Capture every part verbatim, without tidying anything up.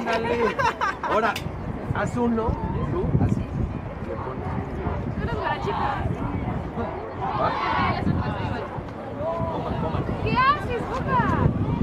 Ándale. Ahora, haz uno, tú, así. Le pones. Tú eres guarachita. ¿Va? ¿Qué haces, Boca?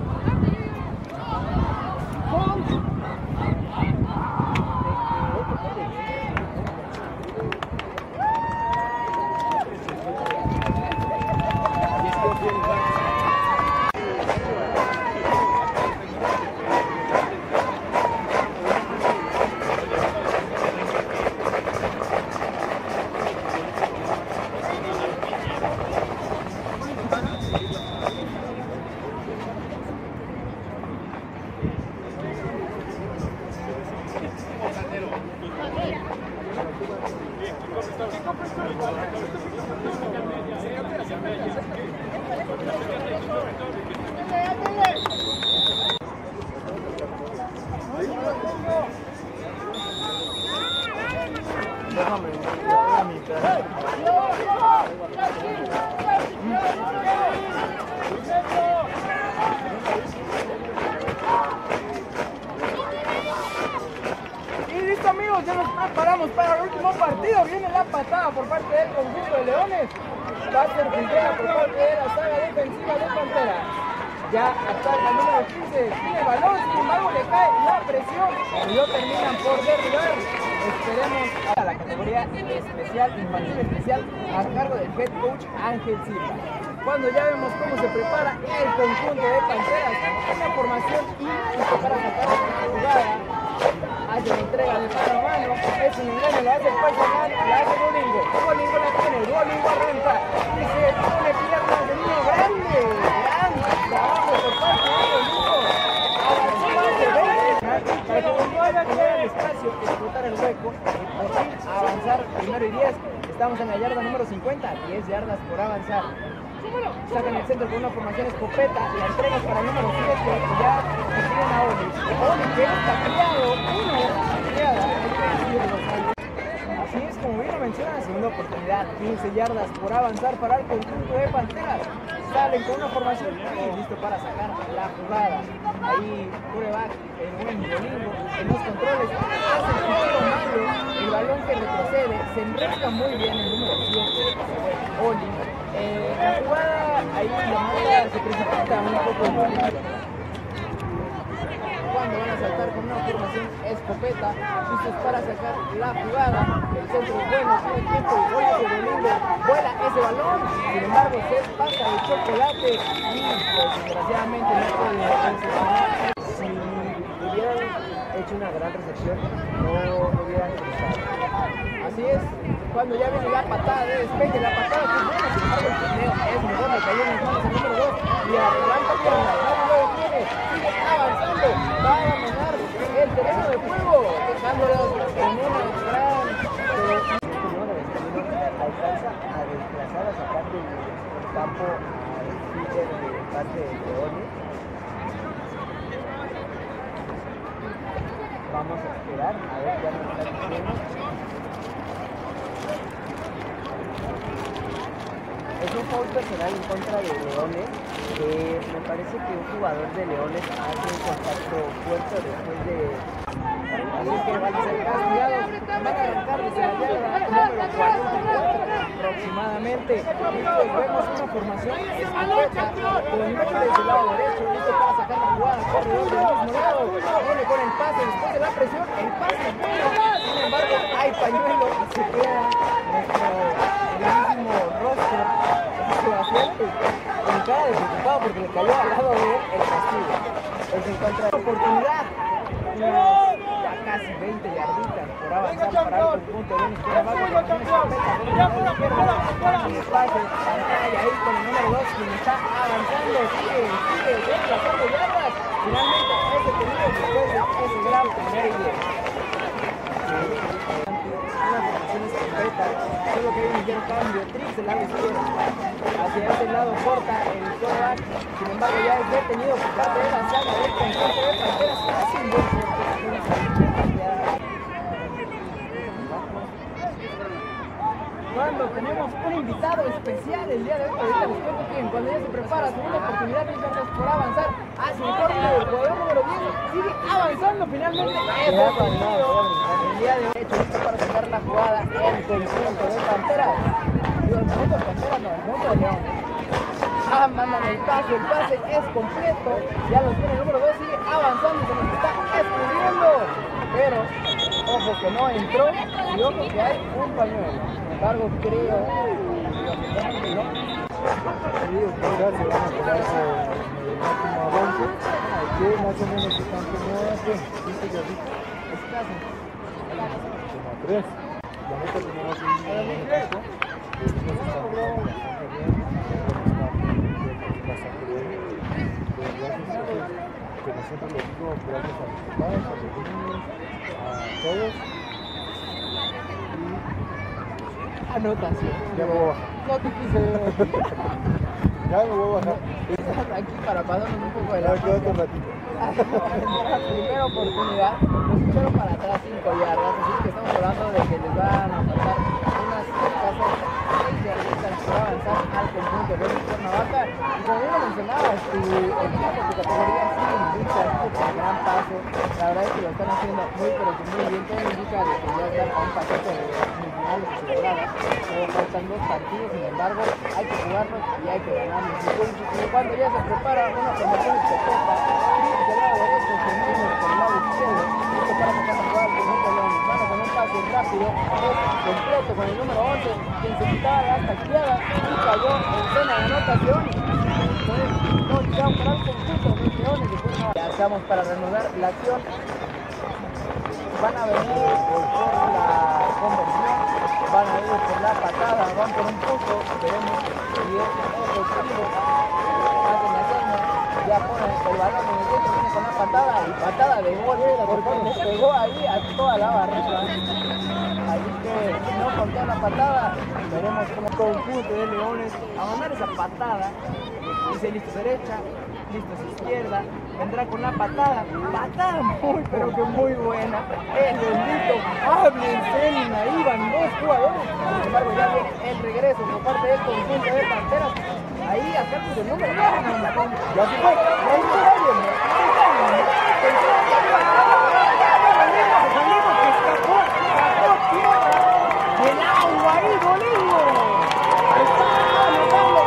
Déjame, a mi cara. Y listo, amigos, ya nos preparamos para el último partido. Viene la patada por parte del conjunto de Leones. Va a ser Quintana por parte de la saga defensiva de Pantera. Ya ataca el número quince, tiene el balón, sin embargo le cae la presión y lo terminan por derribar. Esperemos a la categoría especial, infantil especial, a cargo del head coach Ángel Silva. Cuando ya vemos cómo se prepara el conjunto de Panteras, una formación y para sacar la jugada, hace la entrega de mano a mano, es un engaño, lo hace el personal, la hace Duolingo, Duolingo la tiene, Duolingo arranca, y se pone piernas de niño grande, grande, trabajo por parte de Duolingo, avanzó más de veinte, para que cuando haya que el espacio, explotar el hueco, y por fin avanzar primero y diez, estamos en la yarda número cincuenta, diez yardas por avanzar. Sacan el centro con una formación escopeta, la entrega para el número siete, y ya reciben a Oli. Oli que está criado, una criada, así es como bien lo menciona, segunda oportunidad, quince yardas por avanzar para el conjunto de Panteras. Salen con una formación y listo para sacar la jugada. Ahí coreback, el buen Duolingo, en los controles, hace el tiro malo, el balón que retrocede, se enrosca muy bien el número siete, Oli. Eh, la jugada ahí la manda se precipita un poco el Duolingo. Cuando van a saltar con una formación escopeta, listos para sacar la jugada, el centro es bueno, tiene tiempo y gol de Duolingo, vuela ese balón, sin embargo se pasa el chocolate y pues desgraciadamente no puede recepcionar. Si hubieran hecho una gran recepción, no hubieran cruzado. Así es, cuando ya viene la patada de despeje, la patada que es buena, sin embargo el torneo es mejor, le cayó en las manos el número dos y arranca pierna, no lo detiene, sigue avanzando, va a abandonar el terreno de juego, dejándolos en una gran... alcanza a desplazar, a sacar del campo al líder de parte de Leones. Vamos a esperar, a ver, ya nos está diciendo. Es un foul personal en contra de Leones, que me parece que un jugador de Leones hace un contacto fuerte después de... Así es que van a ser castigados, van a arrancar desde la yarda número cuarenta y cuatro aproximadamente. Y pues vemos una formación escopeta con mucho desde el lado derecho, listo para sacar la jugada, corredor del mismo lado, viene con el pase, después de la presión, el pase es bueno, sin embargo hay pañuelo y se queda nuestro mismo rostro asiente con cara de preocupado porque le cayó al lado de el castigo. Pues encuentra la oportunidad, ya casi veinte yarditas por avanzar para el conjunto de un izquierda bajo, y el pase, pantalla ahí con el número dos, quien está avanzando, sigue, sigue desplazando yardas, finalmente es detenido después de ese gran primer y diez. Una formación escopeta, solo que hay un ligero cambio, Trix del lado izquierdo, hacia ese lado corta el quarterback, sin embargo ya es detenido por parte de la saga del conjunto de Panteras, casi un buen corte. Cuando tenemos un invitado especial el día de hoy, ahorita les cuento quién, cuando ya se prepara, segunda oportunidad, diez yardas por avanzar, hace el corte del jugador número diez, sigue avanzando. avanzando finalmente es ofensivo. El día de hoy hecho listo para sacar la jugada el conjunto de Panteras. Digo, el conjunto de Panteras no, el conjunto de Leones. Ah, mandan el pase, el pase es completo. Ya lo tiene el número dos, sigue avanzando, se nos está escurriendo. Pero, ojo que no entró y ojo que hay un pañuelo. Sin embargo, creo que no. Sí, quizás se van a quedar con el máximo avance, que más o menos están como a qué, cinco yarditas, Escaso. como a tres. La neta tenemos un buen equipo, los niños están jugando bastante bien, bastante bien. Gracias, como siempre les digo, gracias a los papás, a los niños, a todos. Anotación. Ya me voy a bajar. No te quise ver aquí. Ya me voy a bajar. Estás aquí para pasarnos un poco de la Ya quedo otro ratito. la primera oportunidad, nos echaron para atrás cinco yardas, así que estamos hablando de que les van a faltar unas escasas seis yarditas para avanzar al conjunto de Cuernavaca. Y como bien lo mencionabas, tu equipo, tu categoría sigue invicta, con gran paso. La verdad es que lo están haciendo muy pero que muy bien, todo indica de que ya están a un pasito de semifinales aseguradas, pero faltan dos partidos, sin embargo, hay que jugarlos y hay que ganarlos. Y cuando ya se prepara una formación escopeta, del lado derecho, seguimos por el lado izquierdo, listo para sacar la jugada al conjunto de Leones. Mano con un pase rápido, es completo con el número once, quien se quitaba la tacleada y cayó en zona de anotación. Entonces, no llegamos para el conjunto de los Leones de Cuernavaca. Ya estamos para reanudar la acción. Van a venir por la conversión, van a ir por la patada, van por un punto, veremos si es efectivo. Hacen la seña, ya ponen el balón en el centro, viene con la patada y patada de gol, porque le pegó ahí a toda la barrera. Así que no contó la patada, veremos como conjunto de Leones a mandar esa patada. Dice listo derecha, listo izquierda, vendrá con la patada, patada muy pero que muy buena. El bendito háblense, ahí van dos jugadores. Sin embargo ya viene el regreso por parte del conjunto de Panteras. Ahí acá pues el número ya se fue, ahí está alguien, el agua ahí, Bolillo. Está anotando.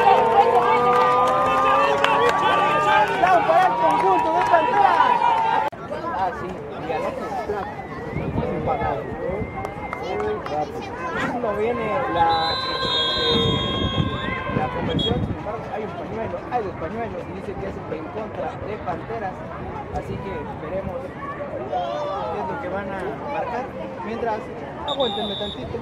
Down para el conjunto de Panteras. Ah, sí, y al otro empatado. No viene la, eh, la conversión, sin embargo hay un pañuelo, hay dos pañuelos y dice que es en contra de Panteras. Así que veremos qué es lo que van a marcar. Mientras, aguántenme tantito.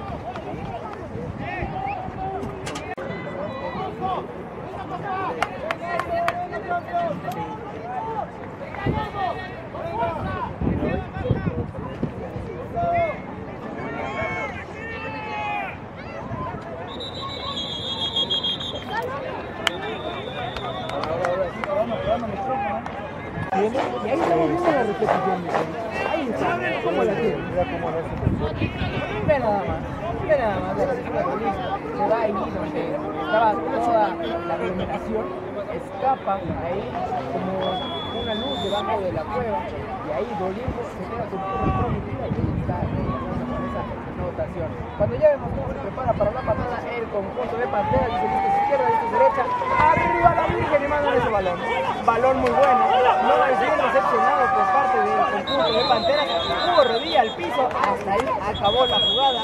Y ahí estamos viendo la repetición. Ahí está, ¿cómo la tiene? Mira cómo lo hace. Ve nada más, ve nada más, se va ahí donde estaba toda la aglomeración, escapa ahí como una luz debajo de la cueva y ahí Dolingo se queda con una prometida y ahí está con esa anotación. Cuando ya vemos cómo se prepara para la patada el conjunto de Panteras, dice listo izquierda, listo derecha, arriba la Virgen y mandan ese balón. Balón muy bueno, no va a ser recepcionado por parte del conjunto de Panteras, hubo rodilla al piso, hasta ahí acabó la jugada.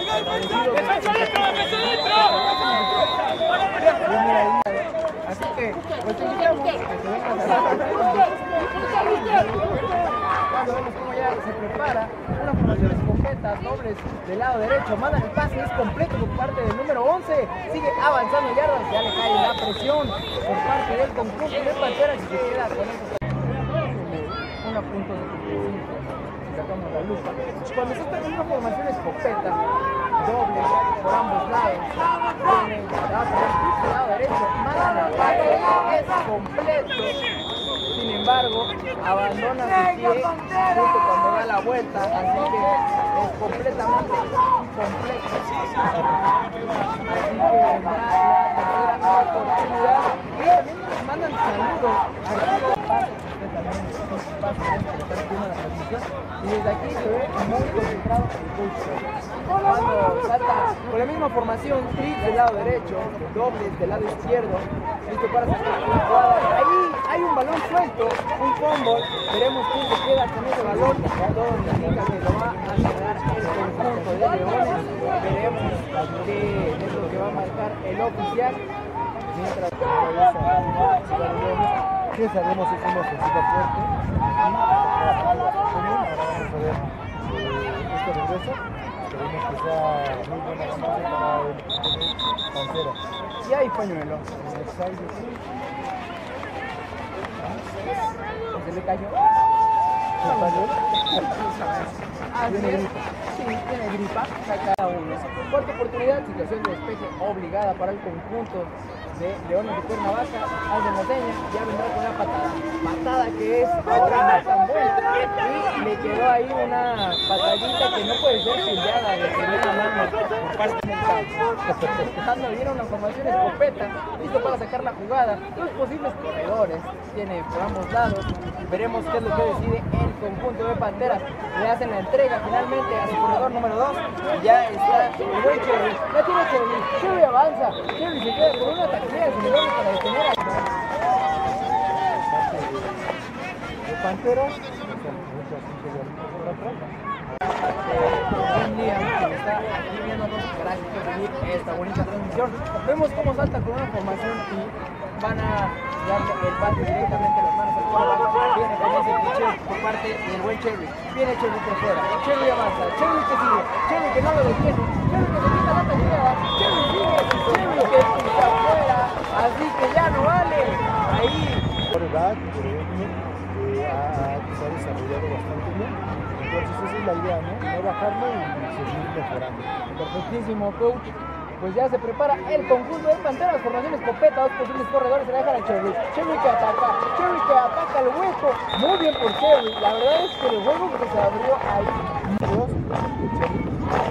Así que, pues te invitamos a que te vengas a la cuando vemos cómo ya se prepara una formación de escopetas dobles del lado derecho, manda el pase, es completo por parte del número once, sigue avanzando yardas, ya le cae la presión por parte del conjunto de Panteras y se queda con eso. Un punto de cinco, si sacamos la lupa. Cuando se está en una formación escopeta doble por ambos lados, viene del lado derecho, manda el pase, es completo. Sin embargo, abandona su pie justo cuando da la vuelta, así que es completamente incompleto. Así que vendrá la tercera oportunidad. Y también nos mandan saludos a Arturo Paz, que también es un paso que está haciendo la transmisión. y desde aquí se ve muy concentrado el coach Cherry. Cuando salta con la misma formación, trips del lado derecho, dobles del lado izquierdo, listo para sacar la jugada. Ahí hay un balón suelto, un fumble, veremos quién se queda con ese balón, todo indica que lo va a quedar el conjunto de Leones, veremos qué es lo que va a marcar el oficial. Mientras que que sabemos es una ofensiva fuerte y ahora vamos a ver eh, este regreso. Esperemos que sea muy buena ganancia para el Pantera. Y hay pañuelo. Se le cayó. ¿El pañuelo? Así es. Sí, tiene gripa, saca uno. Cuarta oportunidad, situación de despeje obligada para el conjunto de Leones de Cuernavaca. Hacen la seña, ya vendrá con una patada. Patada que es ahora no tan buena. Y le quedó ahí una patadita que no puede ser pillada de primera mano por parte del campo. Dejando bien una formación escopeta, listo para sacar la jugada. Los posibles corredores tiene por ambos lados. Veremos qué es lo que decide el conjunto de Panteras. Le hacen la entrega finalmente a su corredor número dos. Ya está el buen Cherry. Ya tiene Cherry. Cherry avanza. Cherry se queda con una taquilla de Simeone para detener a de Panteras. Buen día, que está aquí viéndonos. Gracias por seguir esta bonita transmisión. Vemos cómo salta con una formación y van a darle el pase directamente a las manos al quarterback. Viene con ese pitcher por parte del buen Cherry. Viene Cherry por fuera. Cherry avanza. Cherry que sigue. Cherry que no lo detiene. Cherry que se quita la tacleada. Cherry sigue. Cherry que pisa afuera. Así que ya no vale. Ahí. Quarterback, por ejemplo, eh, ha, se ha desarrollado bastante bien. Entonces esa es la idea, ¿no? No bajarlo y seguir mejorando. Perfectísimo, coach. Pues ya se prepara el conjunto de Panteras, formación escopeta, dos posibles corredores, se la dejan a Cherry. Cherry que ataca, Cherry que ataca el hueco. Muy bien por Cherry. La verdad es que el hueco que se abrió ahí. Dios, Cherry.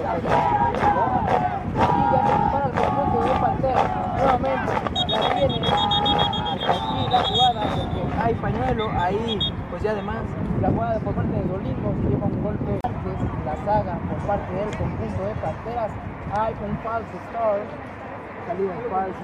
Y ya se prepara el conjunto de Panteras. Nuevamente la tiene. Está aquí la jugada porque hay pañuelo ahí. Pues ya además la jugada por parte de Dolingo se lleva un golpe antes. La saga por parte del conjunto de Panteras. Hay un falso start, salida en falso.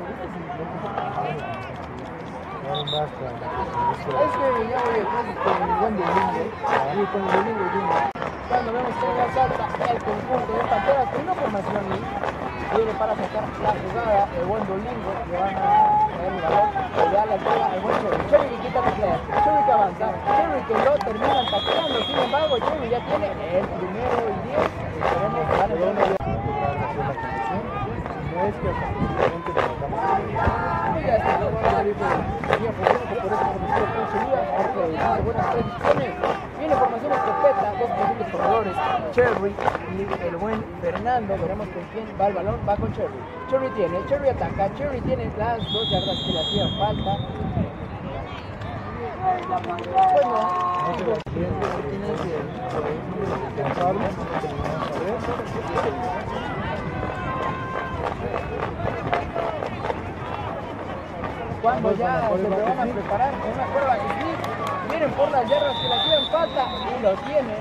Es que ya voy a con el buen Domingo y con el Domingo Junior. Cuando vemos cómo salta el conjunto de Panteras con una formación y viene para sacar la jugada, el buen Domingo le van a traer el balón, le da la entrega al buen Cherry. Cherry que quita taclea, Cherry que avanza, Cherry que lo terminan tacleando, sin embargo Cherry ya tiene el primero y diez. Esperemos que gane el buen. No es que simplemente lo tratamos de Ya está, lo van a salir por por eso comenzó con su vida, porque tiene buenas predicciones. Viene formación escopeta, dos posibles corredores, Cherry y el buen Fernando. Veremos con quién va el balón, va con Cherry. Cherry tiene, Cherry ataca, Cherry tiene las dos yardas que le hacían falta. Bueno, cuando ya se lo van a preparar con una curva de slip, miren por las yardas que le hacían falta y lo tienen.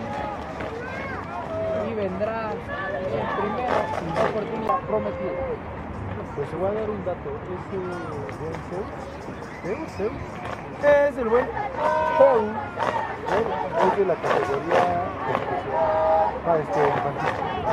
Y vendrá el primero oportunidad prometida. Pues se va a dar un dato, ese buen Zeus, Zeus, Zeus, Es el buen Zeus. es de la categoría ah, este, infantil.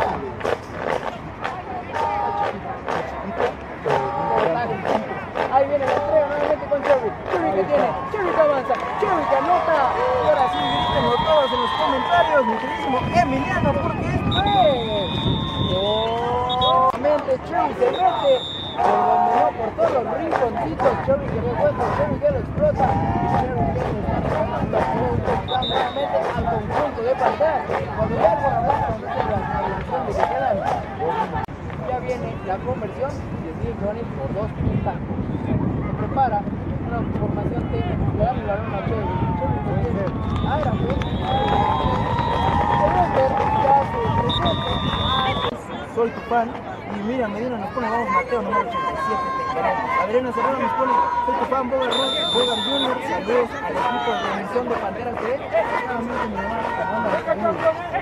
Ahí viene la entrega nuevamente con Cherry. Cherry que tiene, Cherry que avanza, Cherry que anota. Y ahora sí, grítenlo todos en los comentarios, mi queridísimo Emiliano, porque esto es. Nuevamente Cherry se mete, por donde no, por todos los rinconcitos. Cherry que resuelve, Cherry que lo explota. Cherry que lo está tratando nuevamente al conjunto de Panteras. Cuando ya por hablar con la evolución de que quedan, ya viene la conversión. diez millones por dos puntos. Se prepara una formación técnica, le dan el balón a Cherry. Cherry que tiene. Ah, era pues. El Wester ya se presenta. Soy tu fan, Y mira, Medina nos pone, vamos Mateo, número ochenta y siete, te queremos. Adriana Serrano nos pone, soy tu fan, Bogan Bogan junior, saludos al equipo de emisión de Panteras T V. Nuevamente mi hermana Fernanda de Caribe.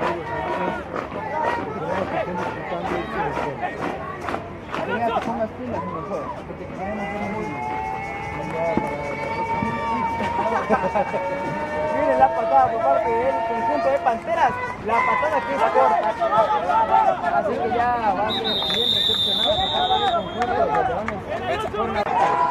Que ya te pongas pilas, mi mejor, porque te queremos ver muy bien. Miren la patada por parte del conjunto de Panteras, la patada que es corta, así que ya va a ser bien recepcionado por parte del conjunto de Leones.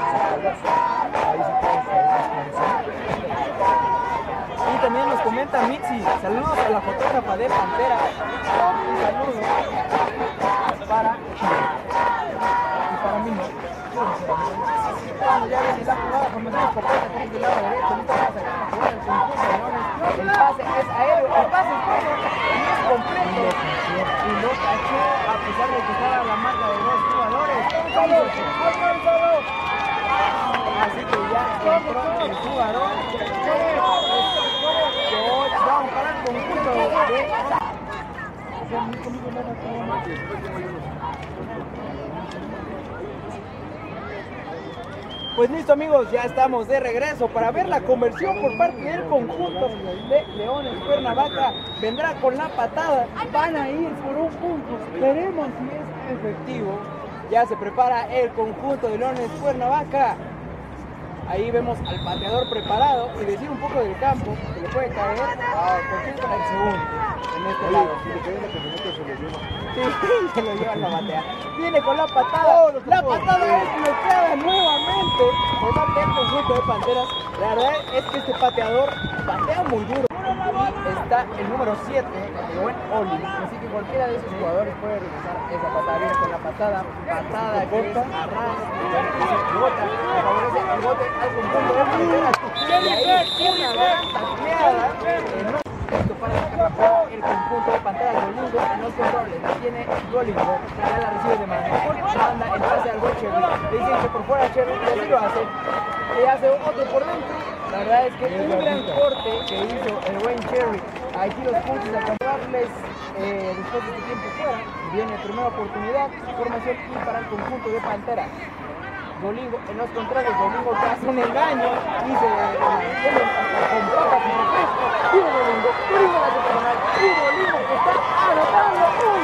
Y también nos comenta Mitzi, saludos a la fotógrafa de Panteras, un saludo para y para mí. Cuando ya viene la jugada, comenzamos por parte del lado derecho, ahorita vamos a jugar el conjunto de Leones. El pase es aéreo, el pase es corto y es completo. Y lo cachó a pesar de que estaba la marca de dos jugadores. Así que ya entró el jugador. Vamos para el conjunto de... Pues listo amigos, ya estamos de regreso para ver la conversión por parte del conjunto de Leones Cuernavaca. Vendrá con la patada, van a ir por un punto, veremos si es efectivo. Ya se prepara el conjunto de Leones Cuernavaca. Ahí vemos al pateador preparado y decir un poco del campo que le puede caer a cualquier para el segundo. En este lado. Si le cae la camioneta se lo lleva. Sí, se lo lleva la batea. Viene con la patada. Oh, la patada es bloqueada nuevamente por parte del conjunto de Panteras. La verdad es que este pateador patea muy duro. Y está el número siete, el buen Oli. Así que cualquiera de esos jugadores puede realizar esa patada. Viene con la patada, patada corta, arrastra, el bote, favorece el bote al conjunto de Panteras. Y ahí una gran tacleada. Esto para sacar el conjunto de Panteras. Dolingo en los controles, la tiene Dolingo, ya la recibe de mano, manda el pase al gol Cherry, le dicen que por fuera Cherry, y así lo hace, y hace otro por dentro. La verdad es que un gran corte que hizo el buen Cherry, ahí sí los puntos a comprarles eh, después de este tiempo fuera. Viene primera oportunidad, formación y para el conjunto de Panteras. Dolingo en los controles, Dolingo que hace un engaño y se pone con papas y refresco. Y Dolingo, Dolingo la hace personal. Y Dolingo que está anotando un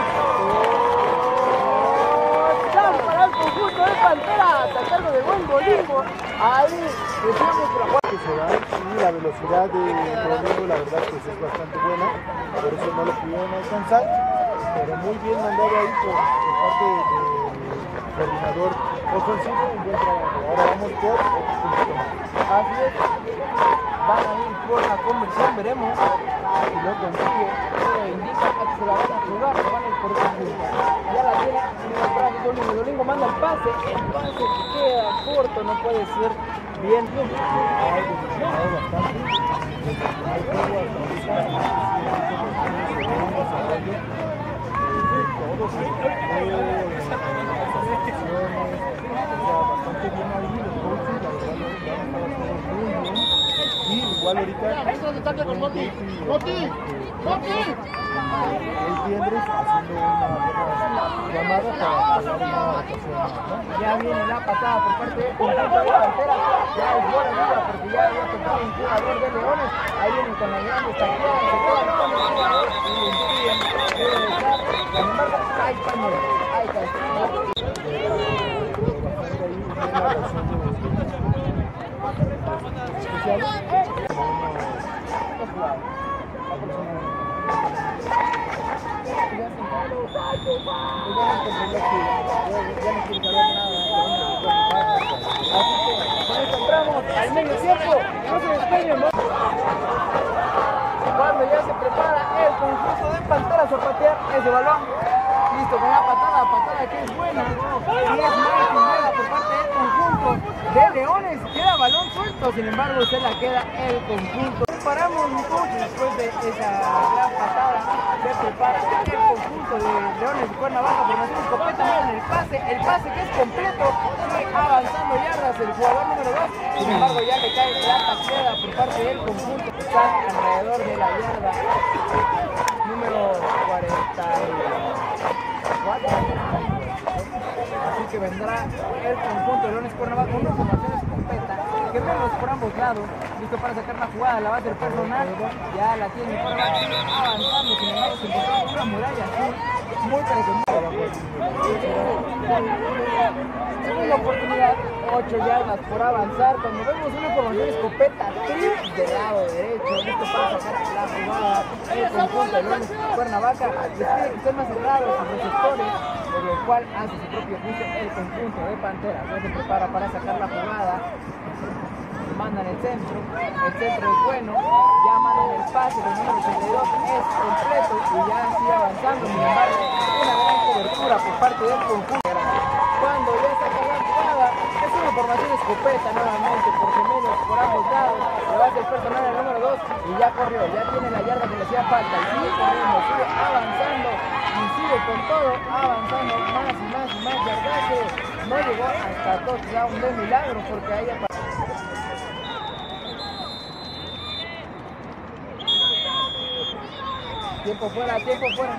touchdown para el conjunto de Panteras a cargo del buen Dolingo. Ahí decíamos por la cual que se da y la velocidad de Dolingo la verdad pues es bastante buena, por eso no lo pudieron alcanzar, pero muy bien mandado ahí por, por parte del coordinador ofensivo, un buen trabajo. Ahora vamos por otro punto más. Así es, van a ir por la conversión, veremos si lo consigue, eh, indica que se la van a jugar, se van a ir por esa punta. Ya la tiene, y Dolingo, Dolingo manda el pase, el pase que queda corto, no puede ser bien. Ha evolucionado bastante, desde el primer juego hasta ahorita, todos se bastante bien ahí, los coaches, la verdad, lo están trabajando muy bien. Y igual ahorita, el Tiendres haciendo una buena llamada para pagar una ocasión. Ya viene la patada por parte del conjunto de Panteras, ya es buena liga porque ya había tocado un jugador de Leones. Ahí vienen con la gran estaqueada, se quedan con el jugador y le impiden regresar. Sin embargo, hay pañuelo, hay castigo. Así que con esto entramos al medio tiempo, no se despeguen, ¿no? Cuando ya se prepara el conjunto de Panteras a patear ese balón, listo con la patada, patada que es buena, y es mala jugada por parte del conjunto de Leones, queda balón suelto, sin embargo se la queda el conjunto. Paramos mi coach después de esa gran patada, se prepara el conjunto de Leones de Cuernavaca, formación escopeta, miren el pase, el pase que es completo, sigue avanzando yardas el jugador número dos, sin embargo ya le cae la tacleada por parte del conjunto, está alrededor de la yarda número cuarenta y cuatro. que vendrá el conjunto de Leones Cuernavaca con una formación escopeta que vemos por ambos lados, listo para sacar la jugada, la va a hacer personal, ya la tiene Cuernavaca avanzando, sin embargo se encontró con una muralla azul muy presentable. Segunda oportunidad, ocho yardas por avanzar, cuando vemos una formación escopeta triple del lado derecho, listo para sacar la jugada, el conjunto de Leones Cuernavaca les pide que estén más cerrados sus receptores, por lo cual hace su propio juicio el conjunto de Panteras, ya se prepara para sacar la jugada, mandan el centro, el centro es bueno, ya mandan el pase, el número ochenta y dos es completo y ya sigue avanzando, sin embargo, una gran cobertura por parte del conjunto. Cuando ya saca la jugada, es una formación escopeta nuevamente por gemelos por ambos lados, le va a hacer personal el número dos y ya corrió, ya tiene la yarda que le hacía falta y sigue corriendo, sigue avanzando y sigue con todo, avanzando más y más y más yardaje, no llegó hasta touchdown de milagro porque ahí apareció. Tiempo fuera, tiempo fuera.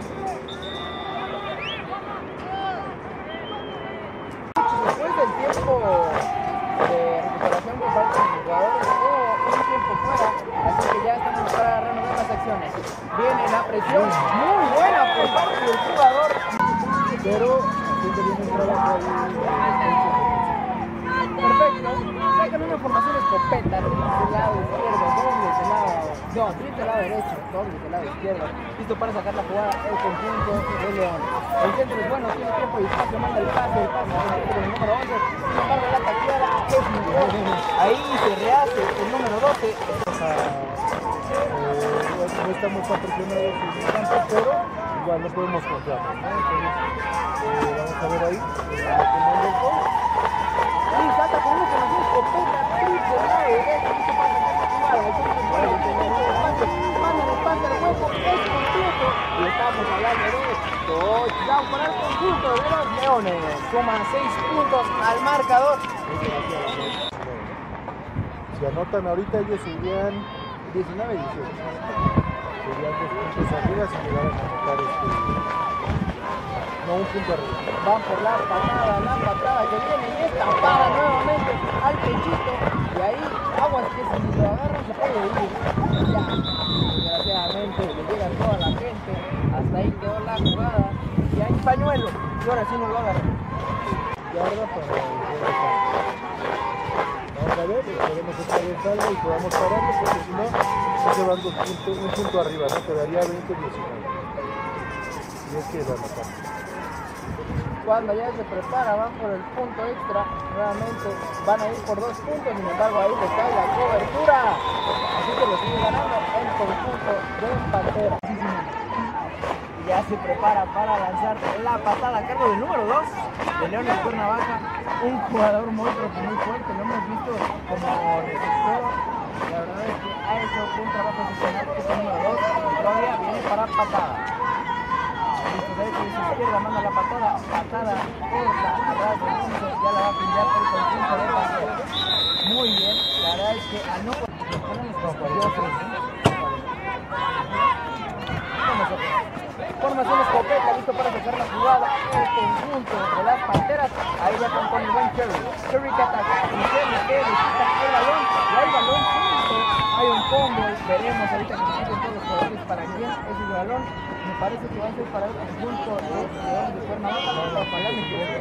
Después del tiempo de recuperación por parte de los jugadores, hubo un tiempo fuera, así que ya estamos para reanudar las acciones. Viene la presión muy buena por parte del jugador, pero siempre viene un trabajo ahí. Perfecto, sacan una formación escopeta del lado izquierdo, doble del lado, no, triple del lado derecho, doble del lado izquierdo, listo para sacar la jugada el conjunto de León. El centro es bueno, tiene tiempo y espacio, manda el pase, el pase con el número once, sin embargo la tacleada es muy buena, ahí se rehace el número doce. No estamos tan presionados en el campo, pero igual no podemos confiar, ¿no? Entonces, eh, vamos a ver ahí, eh, y salta con una formación escopeta, triple del lado derecho, listo para sacar la jugada, el centro es bueno, manda el pase al hueco, es completo, y estamos hablando de touchdown para el conjunto de los Leones, suma seis puntos al marcador. Si anotan ahorita ellos serían diecinueve dieciocho. Serían dos puntos arriba si llegaran a anotar este. No, un punto arriba. Van por la patada, la patada que viene y esta para nuevamente al pechito. Y ahí, aguas que si lo agarran se puede ir. Ya, desgraciadamente le llega toda la gente. Hasta ahí quedó la jugada. Y hay pañuelo. Y ahora sí no lo agarran. Yarda para vamos a ver, esperemos que esté bien salvo y podamos pararlo, porque si no, se van dos puntos, un punto arriba, ¿no? Quedaría veinte diecinueve. Y es que lo anotamos. Cuando ya se prepara, van por el punto extra, nuevamente van a ir por dos puntos, sin embargo ahí les cae la cobertura, así que lo sigue ganando el conjunto de Panteras. Y ya se prepara para lanzar la patada a cargo del número dos de Leones Cuernavaca, un jugador muy pero muy fuerte, lo hemos visto como receptor, la verdad es que ha hecho un trabajo excepcional, este número dos, Gloria viene para patada. Listo, derecha y izquierda, manda la patada, patada corta, atrás del piso, ya la va a pillar el conjunto de Panteras. Muy bien, la verdad es que al no nos ponemos curiosos, formación escopeta, listo para sacar la jugada, el conjunto de las Panteras, ahí ya con el buen Cherry, Cherry que ataca, y Cherry que le quita el balón, y hay balón suelto, hay un combo, veremos ahorita que se todos los jugadores para quién es el balón. Me parece que va a ser para el conjunto de Leones de Cuernavaca, pero ojalá me equivoque.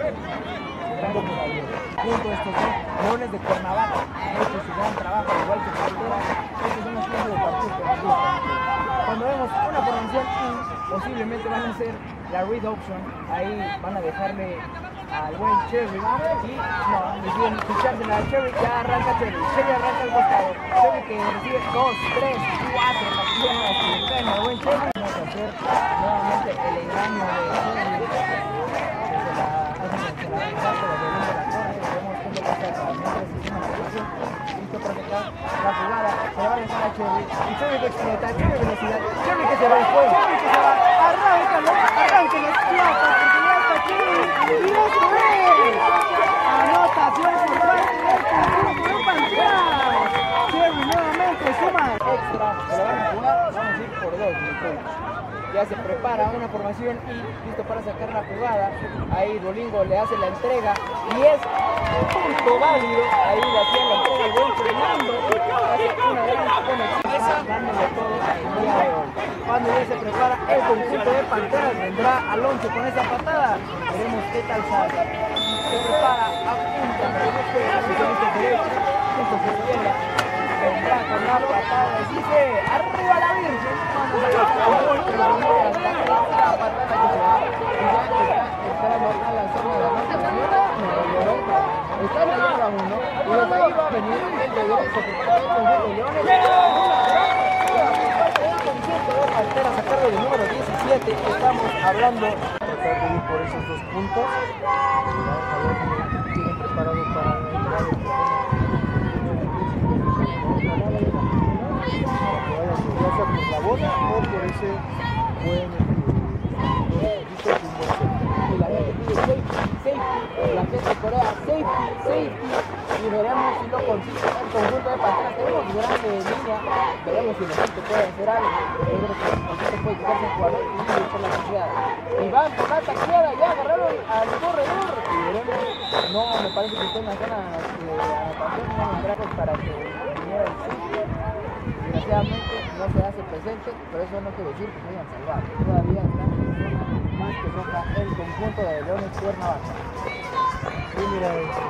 Junto a estos dos Leones de Cuernavaca, han hecho su gran trabajo, igual que Panteras, estos son los tiempos de partido que nos gustan. Cuando vemos una formación in, posiblemente van a hacer la read option, ahí van a dejarle al buen Cherry, y no, deciden fichársela a Cherry, ya arranca Cherry, Cherry arranca al costado, Cherry que recibe dos, tres, cuatro pasiones, que le caen al buen Cherry. Vamos a hacer nuevamente el engaño de Cherry, que se la hacen en la parte de la torre, vemos cómo pasa el mientras se una posición, listo para sacar la jugada, se va a dejar a Cherry, y Cherry que explota, Cherry velocidad, Cherry que se va después, Cherry que se va, arráncalo, arránquenlo, plata, porque ya está Cherry, y eso es, anotación por parte del conjunto de Panteras, Cherry nuevamente suma extra, se lo van a jugar, vamos a ir por dos, mi coach. ya se prepara una formación y listo para sacar la jugada. Ahí Duolingo le hace la entrega y es punto válido. Ahí le hacía la entrega el buen Fernando, hace una gran conexión, dándole todo el día de hoy. Cuando ya se prepara el conjunto de Panteras, vendrá Alonso con esa patada. Veremos qué tal sale. Se prepara, apunta, su derecho, junto a su izquierda. Vendrá con la patada, dice arriba la Virgen. Cuando se prepara la patada que se va, y ya está entrando a la zona de la noche. Está en la yarda uno, y desde ahí va a venir el regreso por parte del conjunto de Leones. El conjunto de Panteras a cargo del número diecisiete, estamos hablando. Tratar de ir por esos dos puntos. Vamos a ver cómo tienen preparado para entrar el sistema. Ya sea por la bola o por ese buen Y la gente pide safety, safety, la gente corea safety, safety, y veremos si lo consigue el conjunto de Panteras. Tenemos grande línea, veremos si la gente puede hacer algo. Yo creo que el conjunto puede quitarse el jugador y ir por la sociedad. Y van por la taqueada, ya agarraron al corredor, y veremos, no me parece que esté en la zona de anotación, no vendrá para que viniera el safety. Desgraciadamente no se hace presente, pero eso no quiere decir que se hayan salvado. Todavía están en zona más que roja el conjunto de Leones Cuernavaca. Sí, mira, este,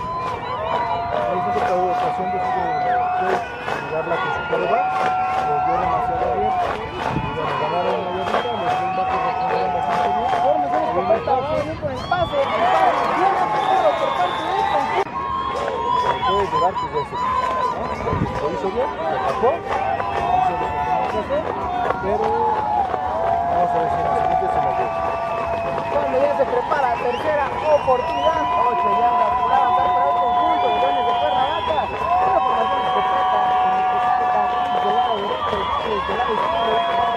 ahí se tocó ocasión de jugarla con su coreback, los dio demasiado abierto, y bueno, ganaron una mayorita, los dos backes respondieron bastante bien. Formas en el está bien con el pase, el pase, bien apretado por parte del conjunto. Puedes llegar tus veces, ¿no? Lo hizo bien, lo atacó, hizo lo que tenía que hacer, pero vamos a ver si en la siguiente se lo dio. Cuando ya se prepara, tercera oportunidad, ocho yardas por avanzar para el conjunto de Leones de Cuernavaca. Una formación completa, del lado derecho y del lado izquierdo,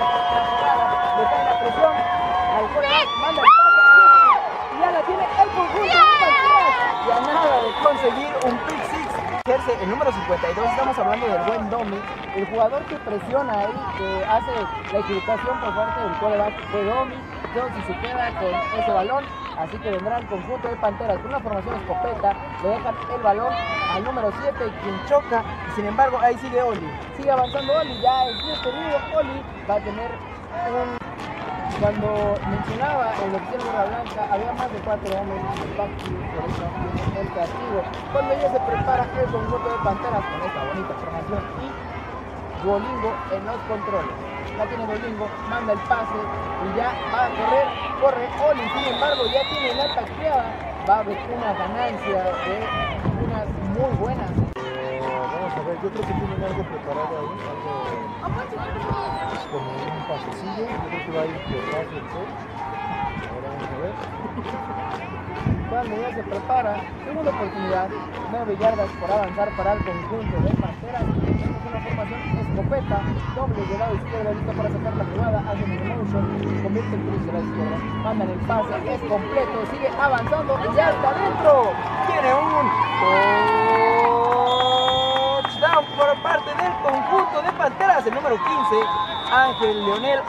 le cae la presión al coreback, manda el pase y ya la tiene el conjunto de Panteras. Y a nada de conseguir un pick six. El número cincuenta y dos, estamos hablando del buen Domi, el jugador que presiona ahí, que hace la equivocación por parte del quarterback fue Domi. Entonces si se queda con ese balón, así que vendrá el conjunto de Panteras con una formación escopeta, le dejan el balón al número siete, quien choca, y sin embargo ahí sigue Oli, sigue avanzando Oli, ya el detenido Oli va a tener un... Cuando mencionaba el oficial de la Blanca, había más de cuatro hombres en el backfield, por eso tiene el castigo. Cuando ya se prepara el conjunto de Panteras con esta bonita formación y Duolingo en los controles. La tiene Duolingo, manda el pase y ya va a correr, corre Oli, sin embargo ya tiene la tacleada, va a haber una ganancia de unas muy buenas. Eh, vamos a ver, yo creo que tienen algo preparado ahí, algo como un pasecillo, yo creo que va a ir por más del sol. Ahora vamos a ver. Cuando ya se prepara, segunda oportunidad, nueve yardas por avanzar para el conjunto de Panteras. Es una formación escopeta, doble del lado izquierdo, listo para sacar la jugada, hacen el motion, convierte el cruz de la izquierda, mandan el pase, es completo, sigue avanzando y ya está dentro. Tiene un touchdown por parte del conjunto de Panteras, el número quince, Ángel Leonel.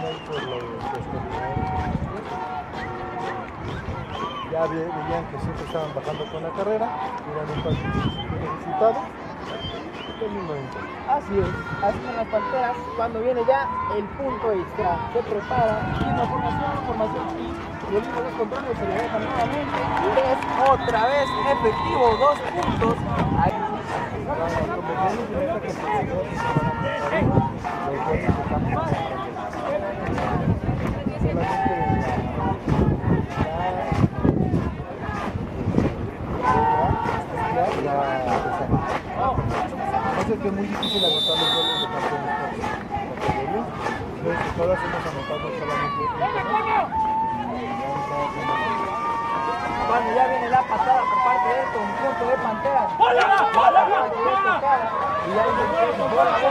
Ya veían que siempre estaban bajando con la carrera, eran un partido de resultado. Así es, así son las Panteras. Cuando viene ya el punto extra, se prepara, misma formación, formación y Duolingo los controles, se le deja nuevamente y es otra vez efectivo, dos puntos. Ahí. Entonces que es muy difícil anotar los goles de parte de nuestras categorías. Entonces todas hemos anotado solamente. Cuando ya viene la patada por parte del conjunto de Panteras. ¡Bola, bola, bola! Y ya dice que es bola, bola,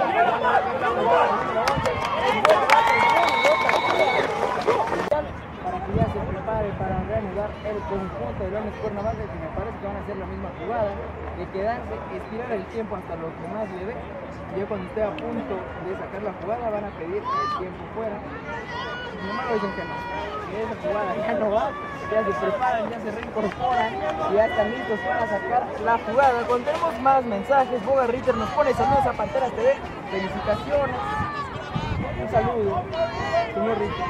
para que ya se prepare para reanudar el conjunto de Leones Cuernavaca, que me parece que van a hacer la misma jugada. de quedarse, estirar el tiempo hasta lo que más le dé. Y ya cuando esté a punto de sacar la jugada van a pedir el tiempo fuera. Sin embargo dicen que no, que esa jugada ya no va, ya se preparan, ya se reincorporan y ya están listos para sacar la jugada. Cuando tenemos más mensajes, Boga Ritter nos pone saludos a Panteras T V, felicitaciones, un saludo, señor Ritter.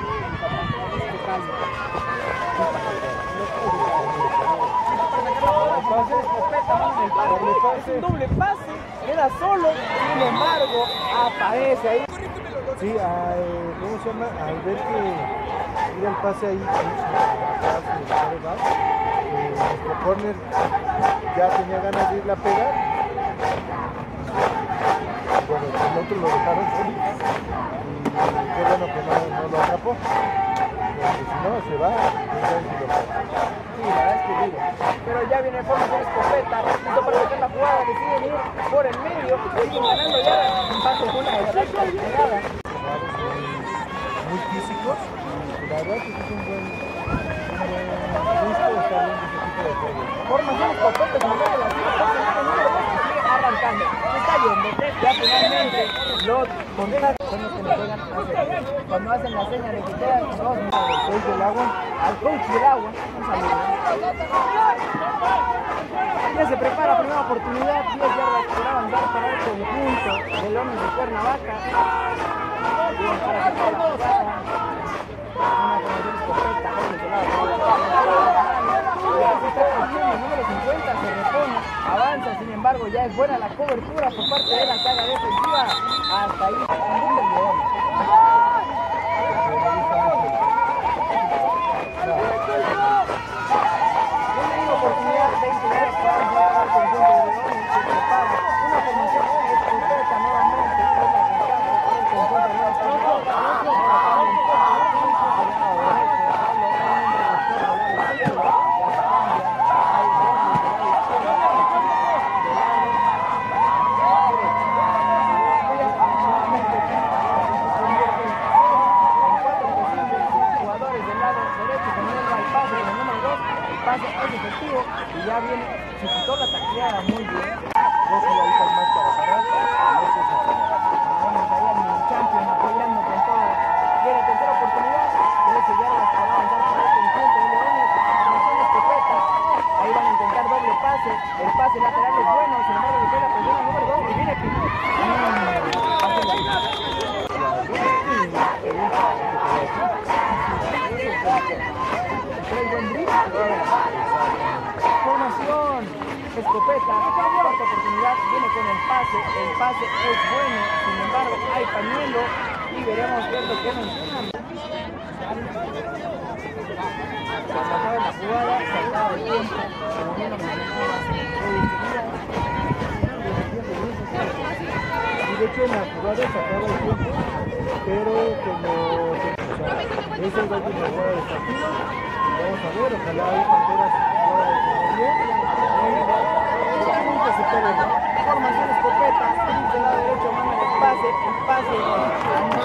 Es un doble pase, queda solo, sin embargo aparece ahí. Sí, al, ¿cómo se llama? Al ver que ir el pase ahí, eh, nuestro corner ya tenía ganas de irla a pegar. Bueno, el otro lo dejaron solo. Y qué bueno que no, no lo atrapó. Porque si no, se va. Sí, la verdad es que digo. Pero ya viene formación escopeta, listo para sacar la jugada, deciden ir por el medio, siguen ganando ya, empate una de la pegada. Muy físicos y la verdad que es un buen, un buen gusto estar viendo ese tipo de juegos. Formación escopeta, se mueve la tira, el número dos y sigue arrancando. Se está yendo, ya finalmente los contactos son los que nos llegan a hacer. Cuando hacen la seña de que quedan dos minutos del agua, al coach del agua, un saludo. Ya se prepara, primera oportunidad, diez yardas por avanzar para el conjunto de Leones de Cuernavaca. Bien, para sacar la jugada. Una formación escopeta, desde el lado. Ya se está cogiendo, el número cincuenta se repone, avanza, sin embargo ya es buena la cobertura por parte de la saga defensiva. Hasta ahí, un del León. Una oportunidad de integrar para jugar al conjunto de Leones, se prepara una formación escopeta nuevamente, es la que está por el conjunto de Leones. Pase es efectivo y ya viene, se quitó la tacleada muy bien. Dos jugaditas más para parar. Tenemos ahí al champion apoyando con todo. Tiene tercera oportunidad. trece yardas para avanzar para el conjunto de Leones. Formación escopeta. Ahí van a intentar doble pase. El pase lateral es bueno. Sin embargo, le pega la persona número dos y viene aquí. Formación escopeta, cuarta oportunidad, viene con el pase, el pase es bueno, sin embargo hay pañuelo y veremos qué es lo que nos enseñan. Cuando acabe la jugada, se acaba el tiempo, como bien lo mencionaba, y de hecho en la jugada se acaba el tiempo, pero como se es el gol de la jugada del partido. Vamos a ver, ojalá hay Panteras pueda defender bien. Nunca se puede, ¿no? Formación escopeta, del lado derecho, manda el pase, el pase.